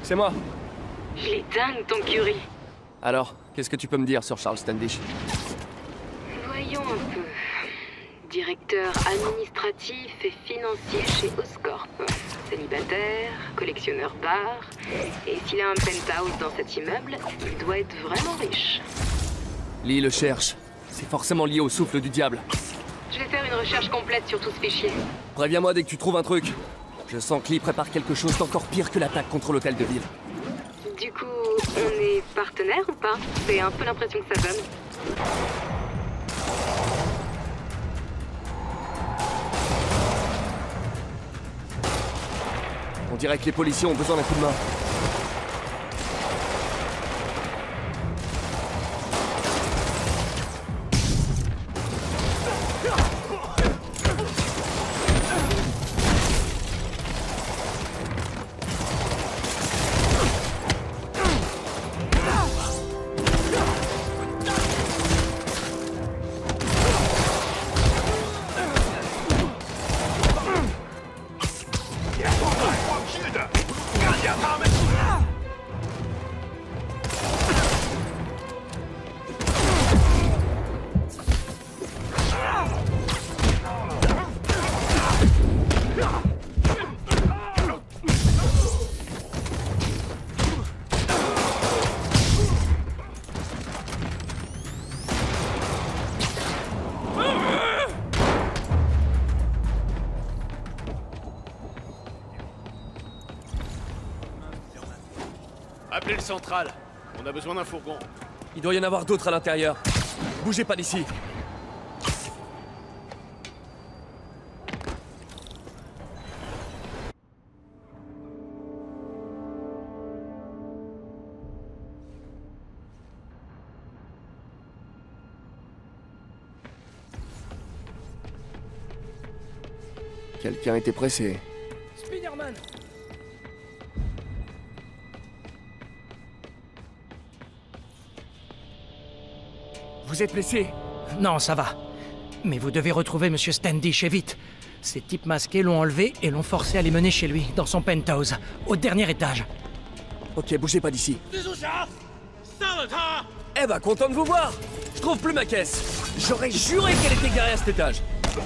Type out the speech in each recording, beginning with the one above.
c'est moi. Il est dingue ton curry. Alors, qu'est-ce que tu peux me dire sur Charles Standish? Voyons un peu. Directeur administratif et financier chez Oscorp. Célibataire, collectionneur d'art. Et s'il a un penthouse dans cet immeuble, il doit être vraiment riche. Lee le cherche. C'est forcément lié au souffle du diable. Je vais faire une recherche complète sur tout ce fichier. Préviens-moi dès que tu trouves un truc. Je sens que Lee prépare quelque chose d'encore pire que l'attaque contre l'hôtel de ville. Du coup, on est partenaires ou pas? C'est un peu l'impression que ça donne. On dirait que les policiers ont besoin d'un coup de main. Appelez le central. On a besoin d'un fourgon. Il doit y en avoir d'autres à l'intérieur. Bougez pas d'ici. Quelqu'un était pressé. Spider-Man! Vous êtes blessé? Non, ça va. Mais vous devez retrouver Monsieur Standish et vite. Ces types masqués l'ont enlevé et l'ont forcé à les mener chez lui, dans son penthouse, au dernier étage. Ok, bougez pas d'ici. Eh ben, content de vous voir. Je trouve plus ma caisse. J'aurais juré qu'elle était garée à cet étage.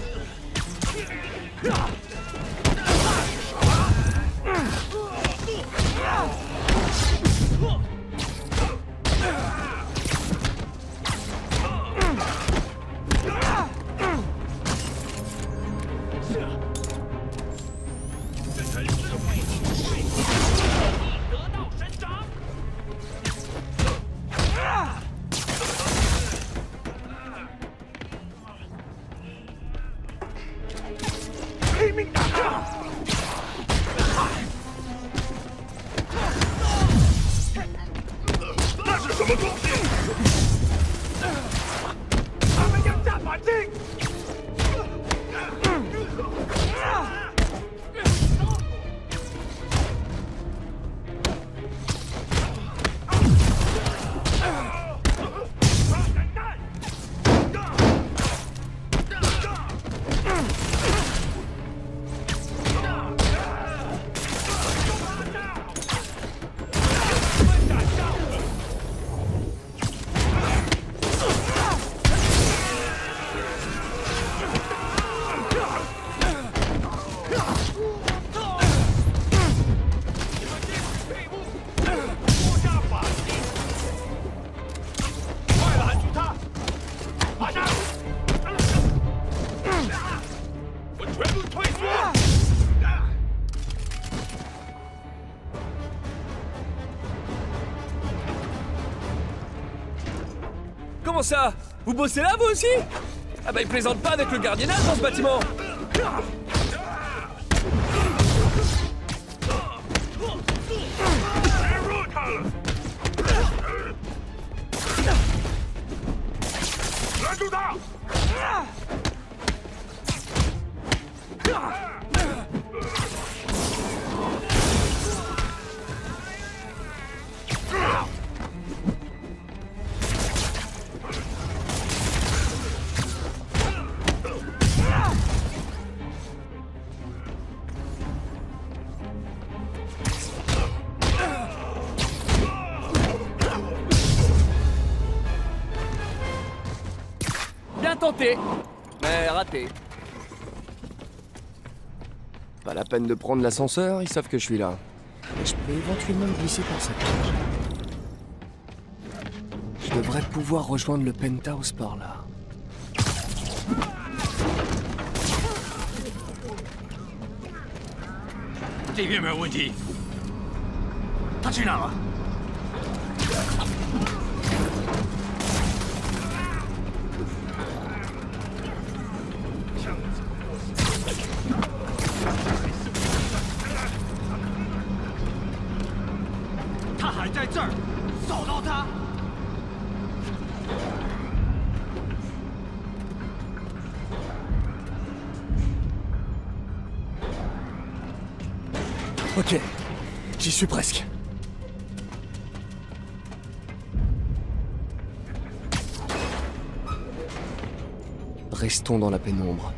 Comment ça? Vous bossez là, vous aussi? Ah bah, ils plaisantent pas avec le gardiennage dans ce bâtiment! tenté, mais raté. Pas la peine de prendre l'ascenseur, ils savent que je suis là. Et je peux éventuellement me glisser par cette cage. Je devrais pouvoir rejoindre le penthouse par là. 这边没有问题。他去哪了？他还在这儿，找到他。 Ok, j'y suis presque. Restons dans la pénombre.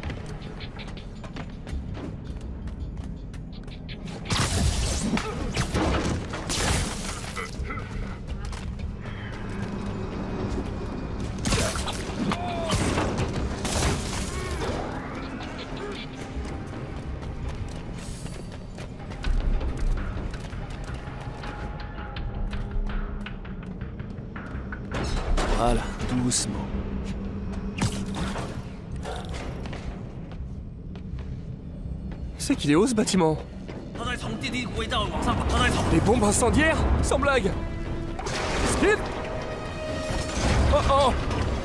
Voilà, doucement. C'est qu'il est haut ce bâtiment. 他在从电梯轨道往上跑，他在从 Des bombes incendiaires? Sans blague. Skip. Oh oh.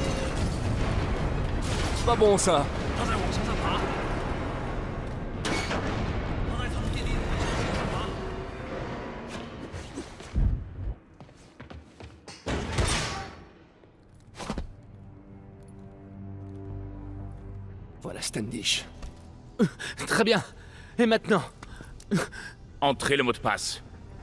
C'est pas bon ça. 他在往墙上爬，他在从电梯轨道往上爬。 Voilà Standish. Très bien. Et maintenant? Entrez le mot de passe.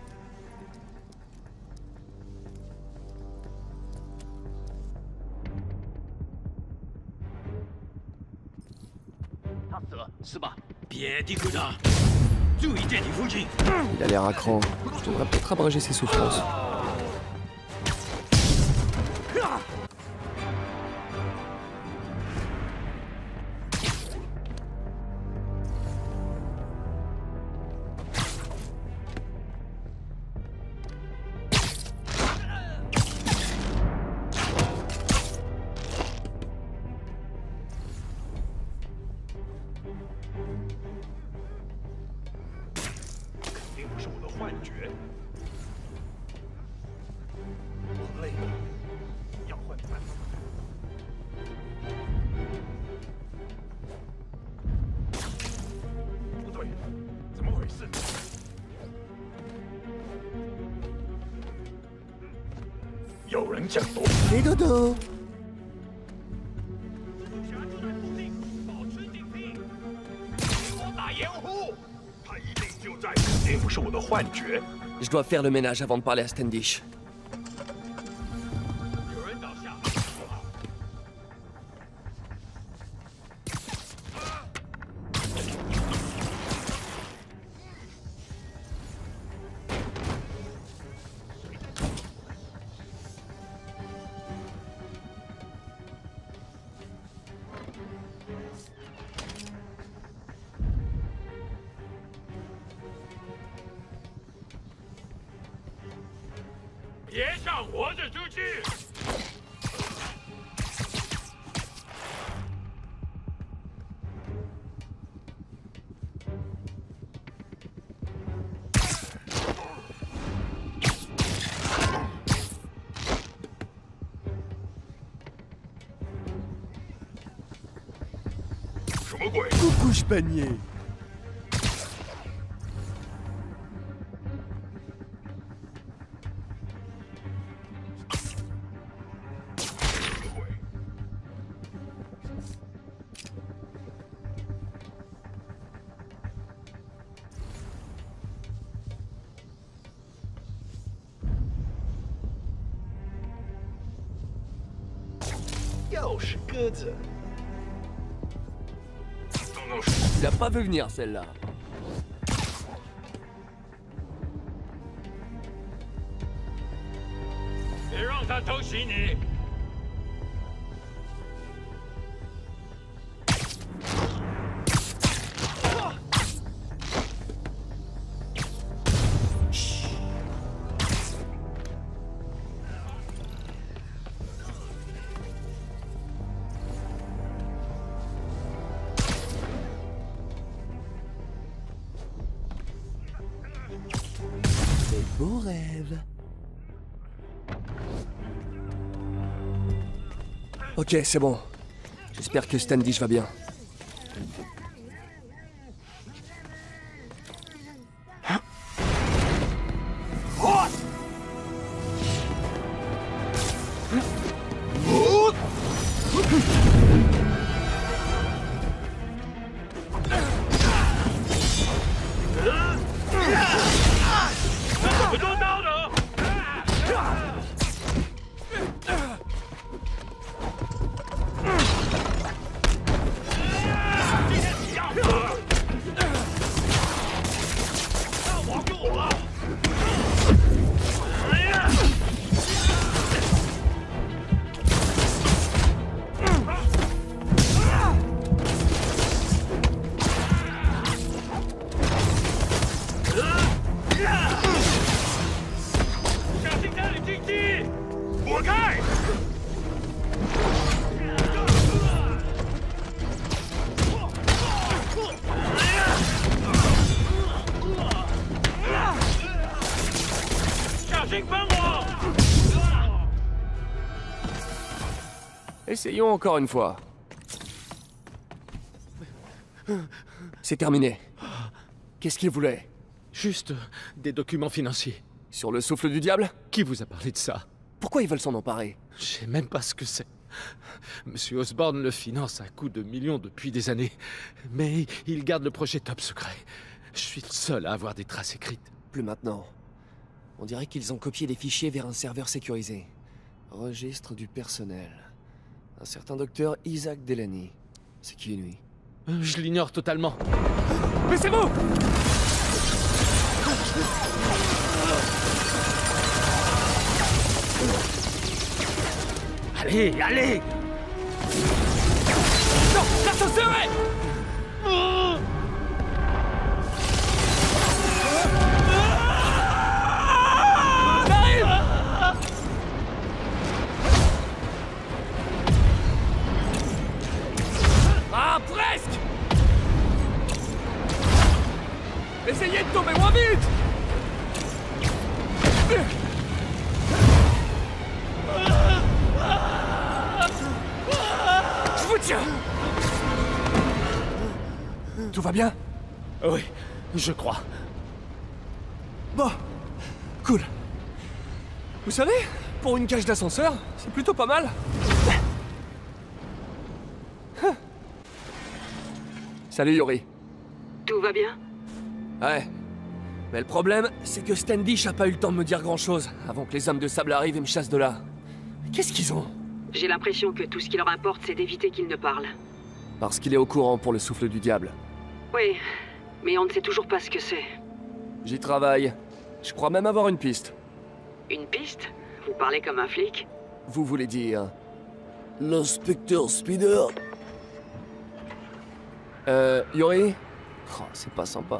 Il a l'air à cran. Je devrais peut-être abréger ses souffrances. Les dodos. 并不是我的幻觉。 Je dois faire le ménage avant de parler à Standish. 有人倒下。别想活着出去！ 什么鬼？ Coucou panier. Il a pas vu venir celle-là. Des beaux rêves. Ok, c'est bon. J'espère que Standish va bien. Essayons encore une fois. C'est terminé. Qu'est-ce qu'il voulait? Juste des documents financiers. Sur le souffle du diable? Qui vous a parlé de ça? Pourquoi ils veulent s'en emparer? Je sais même pas ce que c'est. Monsieur Osborn le finance à coups de millions depuis des années. Mais il garde le projet top secret. Je suis le seul à avoir des traces écrites. Plus maintenant. On dirait qu'ils ont copié des fichiers vers un serveur sécurisé. Registre du personnel. Un certain docteur Isaac Delaney. C'est qui, lui? Je l'ignore totalement. Mais c'est vous! Allez, allez! Non! L'ascenseur est... Ah, presque! Essayez de tomber moins vite! Je vous tiens! Tout va bien? Oui, je crois. Bon, cool. Vous savez, pour une cage d'ascenseur, c'est plutôt pas mal. Salut Yori. Tout va bien? Ouais. Mais le problème, c'est que Standish a pas eu le temps de me dire grand-chose avant que les hommes de sable arrivent et me chassent de là. Qu'est-ce qu'ils ont? J'ai l'impression que tout ce qui leur importe, c'est d'éviter qu'ils ne parlent. Parce qu'il est au courant pour le souffle du diable. Oui, mais on ne sait toujours pas ce que c'est. J'y travaille. Je crois même avoir une piste. Une piste? Vous parlez comme un flic? Vous voulez dire... l'inspecteur Spider? Yori? Oh, c'est pas sympa.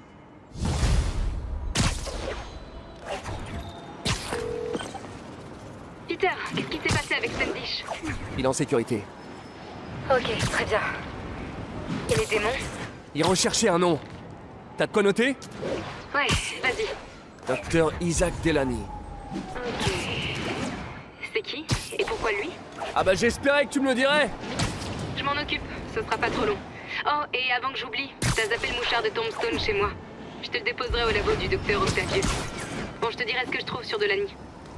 Peter, qu'est-ce qui s'est passé avec Standish? Il est en sécurité. Ok, très bien. Et les démons? Il recherchait un nom. T'as de quoi noter? Ouais, vas-y. Docteur Isaac Delaney. Ok. C'est qui? Et pourquoi lui? Ah bah j'espérais que tu me le dirais. Je m'en occupe, ce sera pas trop long. Oh, et avant que j'oublie, t'as zappé le mouchard de Tombstone chez moi. Je te le déposerai au labo du docteur Octavius. Bon, je te dirai ce que je trouve sur Delaney.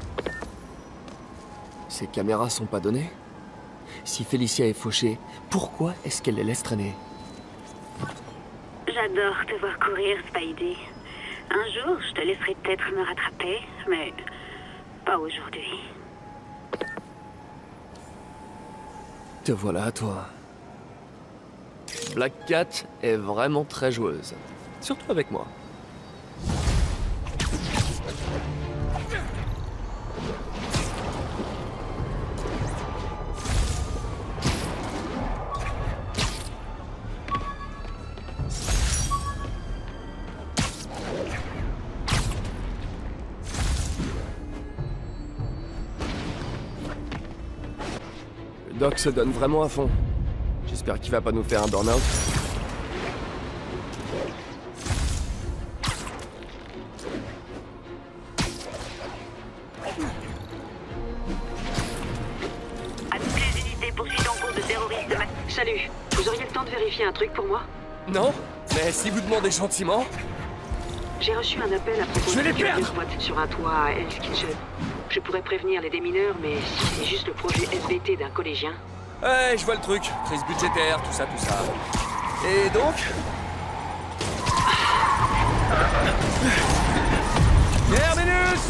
Ces caméras sont pas données? Si Félicia est fauchée, pourquoi est-ce qu'elle les laisse traîner? J'adore te voir courir, Spidey. Un jour, je te laisserai peut-être me rattraper, mais pas aujourd'hui. Te voilà, toi. Black Cat est vraiment très joueuse. Surtout avec moi. Le Doc se donne vraiment à fond. J'espère qu'il va pas nous faire un burn-out. vérifier un truc pour moi? Non, mais si vous demandez gentiment... J'ai reçu un appel à propos Je vais les d'une perdre boîte sur un toit à Hell's Kitchen. Je pourrais prévenir les démineurs, mais si c'est juste le projet SVT d'un collégien... Ouais, je vois le truc. Crise budgétaire, tout ça, tout ça. Et donc... Terminus!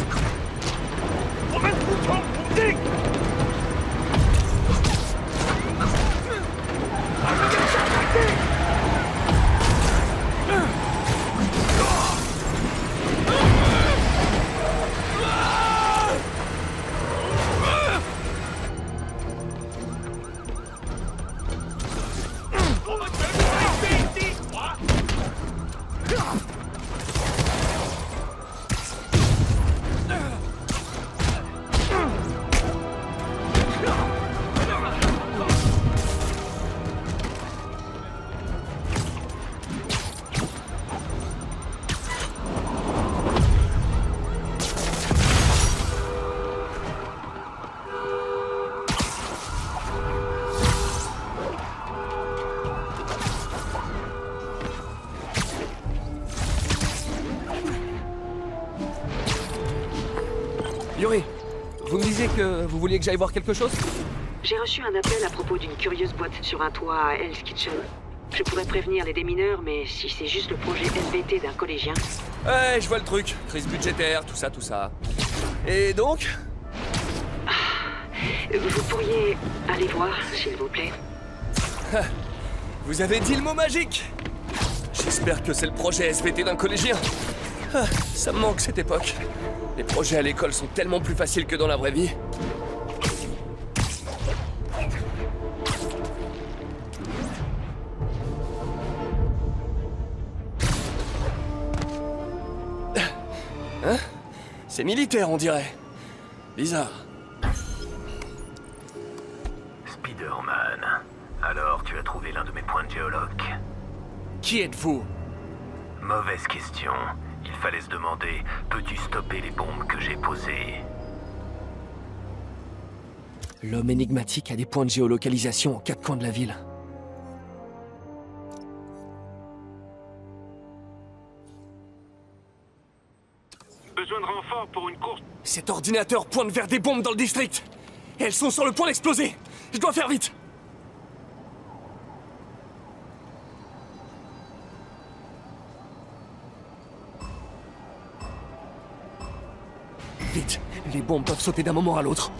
Yuri, vous me disiez que vous vouliez que j'aille voir quelque chose? J'ai reçu un appel à propos d'une curieuse boîte sur un toit à Hell's Kitchen. Je pourrais prévenir les démineurs, mais si c'est juste le projet SVT d'un collégien... Ouais, je vois le truc. Crise budgétaire, tout ça, tout ça. Et donc? Vous pourriez aller voir, s'il vous plaît. Vous avez dit le mot magique! J'espère que c'est le projet SVT d'un collégien. Ça me manque cette époque. Les projets à l'école sont tellement plus faciles que dans la vraie vie. Hein? C'est militaire, on dirait. Bizarre. Spider-Man, alors tu as trouvé l'un de mes points de géologue. Qui êtes-vous? Mauvaise question. Il fallait se demander, peux-tu stopper les bombes que j'ai posées? L'homme énigmatique a des points de géolocalisation aux quatre coins de la ville. Besoin de renfort pour une course. Cet ordinateur pointe vers des bombes dans le district. Et elles sont sur le point d'exploser. Je dois faire vite. Vite, les bombes peuvent sauter d'un moment à l'autre.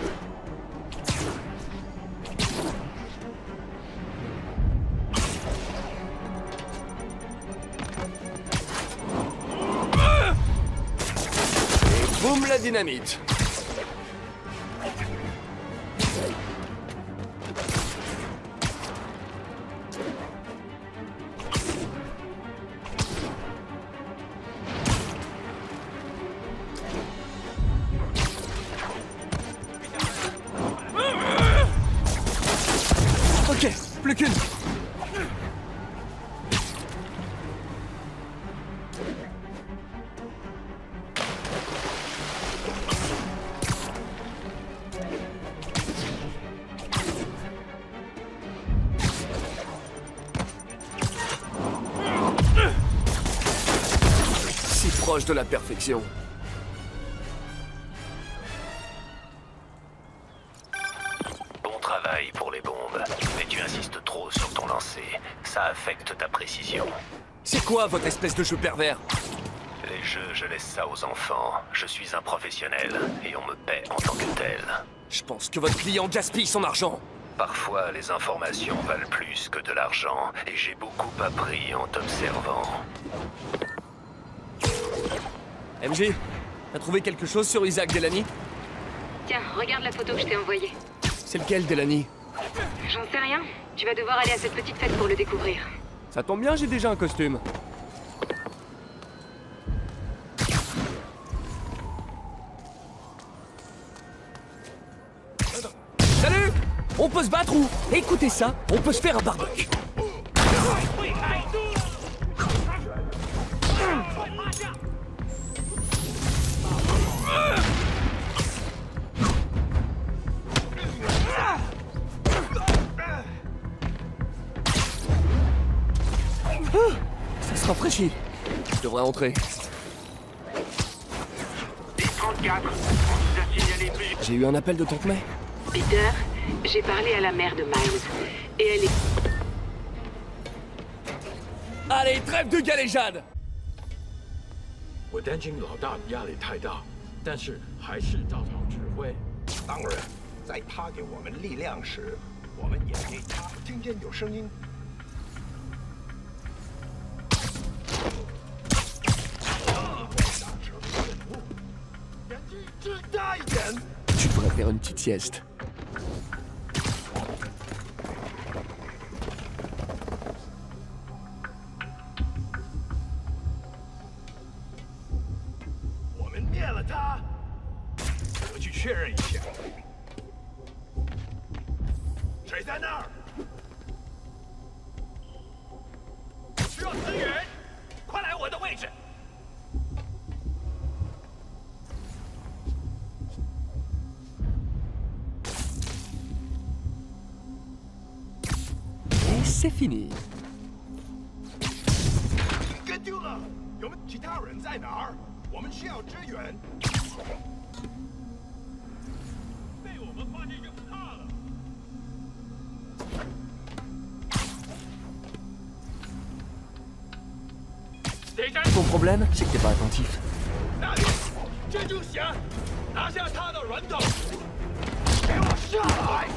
Et boum la dynamite. Ok, plus qu'une. Si proche de la perfection. Bon travail pour les bombes, mais tu insistes trop sur ton lancer. Ça affecte ta précision. C'est quoi votre espèce de jeu pervers? Les jeux, je laisse ça aux enfants. Je suis un professionnel, et on me paie en tant que tel. Je pense que votre client gaspille son argent. Parfois, les informations valent plus que de l'argent, et j'ai beaucoup appris en t'observant. MJ, t'as trouvé quelque chose sur Isaac Delany? Tiens, regarde la photo que je t'ai envoyée. C'est lequel, Delany? J'en sais rien. Tu vas devoir aller à cette petite fête pour le découvrir. Ça tombe bien, j'ai déjà un costume. Salut! On peut se battre ou... Écoutez ça, on peut se faire un barbecue. Chief. Je devrais entrer. 1034, on vous a signalé plus. J'ai eu un appel de Tonk May. Peter, j'ai parlé à la mère de Miles. Et elle est... Allez, trêve de galéjade! 我担心老大压力太大，但是还是照常指挥。 当然，在他给我们力量时，我们也给他。听见有声音。眼睛睁大一点。 Tu devrais faire une petite sieste. 灭了他，我去确认一下。谁在那儿？需要支援，快来我的位置。 Et c'est fini. 跟丢了，有没有其他人在哪儿？我们需要支援。被我们发现就怕了。 Ton problème, c'est que t'es pas attentif. 那里，蜘蛛侠，拿下他的人头，给我下来！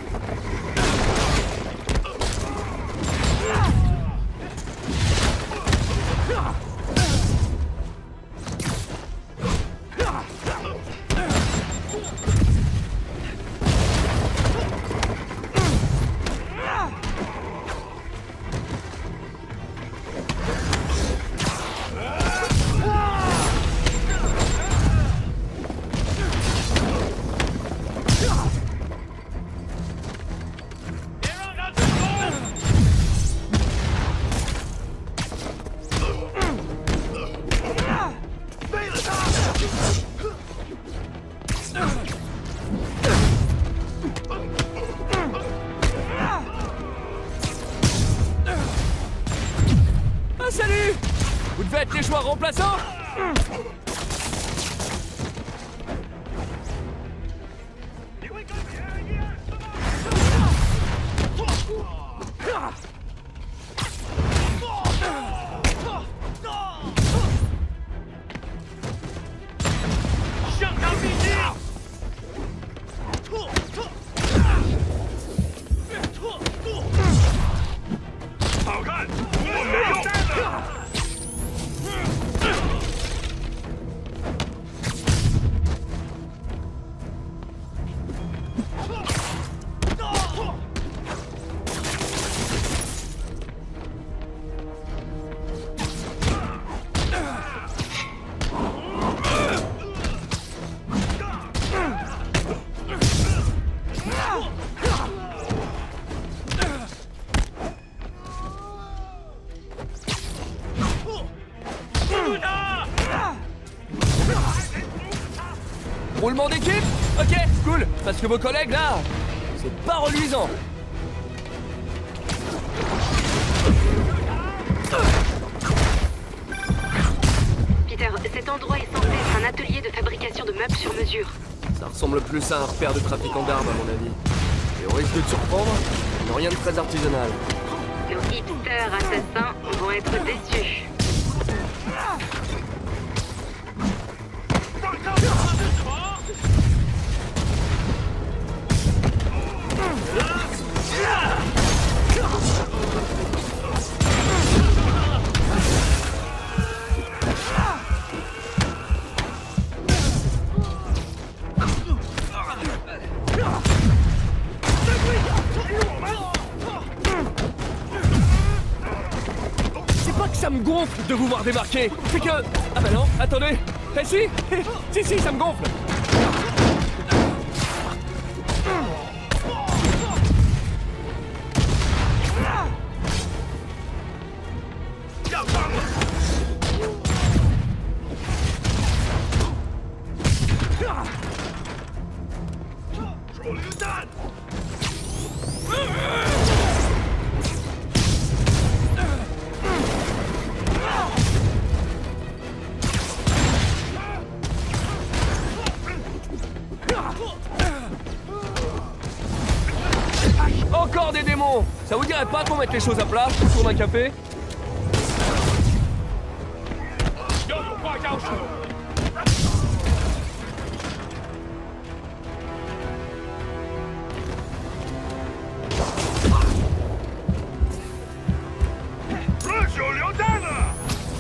Salut! Vous devez être les joueurs remplaçants? Roulement d'équipe? Ok, cool, parce que vos collègues là, c'est pas reluisant. Peter, cet endroit est censé être un atelier de fabrication de meubles sur mesure. Ça ressemble plus à un repère de trafiquants d'armes à mon avis. Et au risque de te surprendre, il n'y a rien de très artisanal. Nos hipsters assassins vont être déçus. C'est pas que ça me gonfle de vous voir débarquer, c'est que... Ah bah non, attendez. Eh si, si, ça me gonfle. des démons. Ça vous dirait pas qu'on mette les choses à plat autour d'un café? 要有话要说。 乱手榴弹了！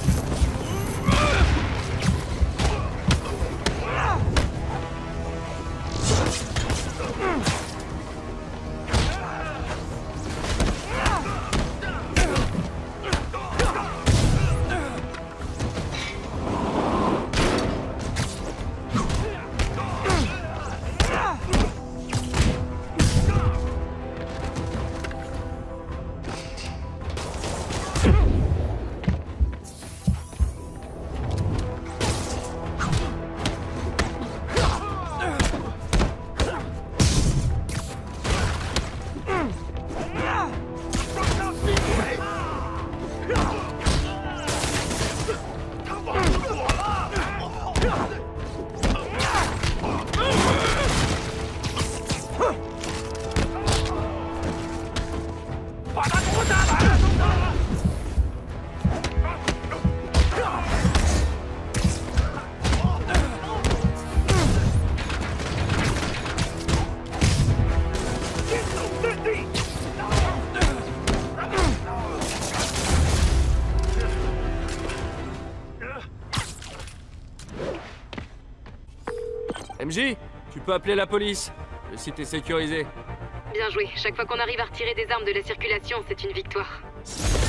MJ, tu peux appeler la police. Le site est sécurisé. Bien joué. Chaque fois qu'on arrive à retirer des armes de la circulation, c'est une victoire.